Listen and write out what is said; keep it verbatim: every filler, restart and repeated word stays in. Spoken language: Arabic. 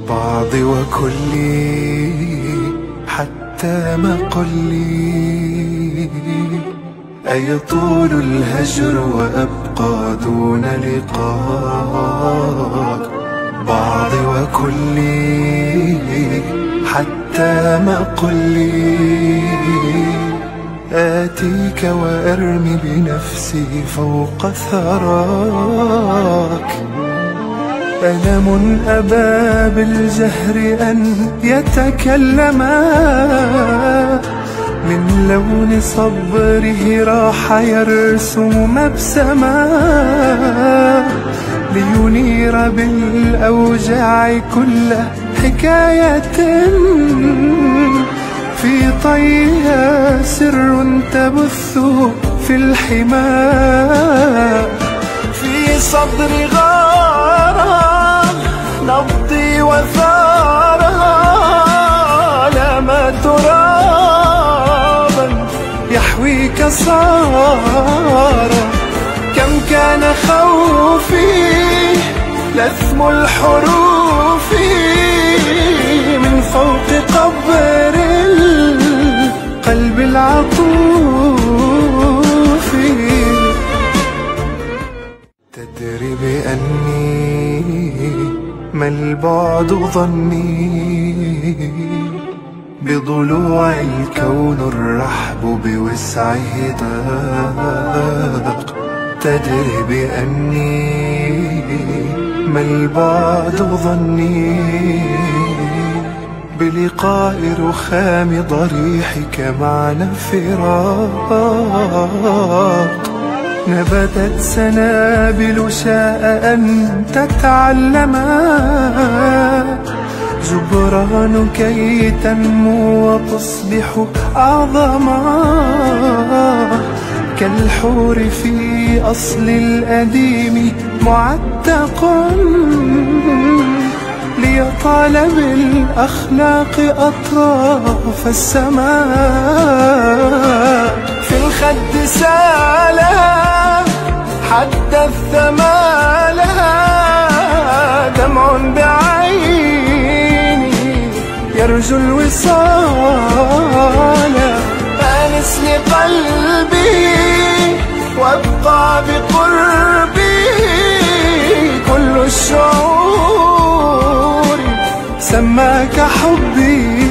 بعضي وكلي حتى ما قلي، أيطول الهجر وأبقى دون لقاك. بعضي وكلي حتى ما قلي، آتيك وأرمي بنفسي فوق ثراك. ألم أبى بالجهر أن يتكلما، من لون صبره راح يرسم مبسما، لينير بالأوجاع كل حكاية في طيها سر تبث في الحمى. في صدر غارة نبضي وثارها، لما ترابا يحويك صار. كم كان خوفي لثم الحروف من فوق قبر القلب العطوف. تدري بأني ما البعد ظني، بضلوع الكون الرحب بوسعه ضاق. تدري بأني ما البعد ظني، بلقاء رخام ضريحك معنا فراق. نبتت سنابل شاء أن تتعلما، جبران كي تنمو وتصبح أعظما، كالحور في أصل الأديم معتق، ليطال بالأخلاق أطراف السماء. في الخد سالها حتى الثمالها، دمع بعيني يرجو الوصال. آنس لقلبي وابقى بقربي، كل الشعور سماك حبي.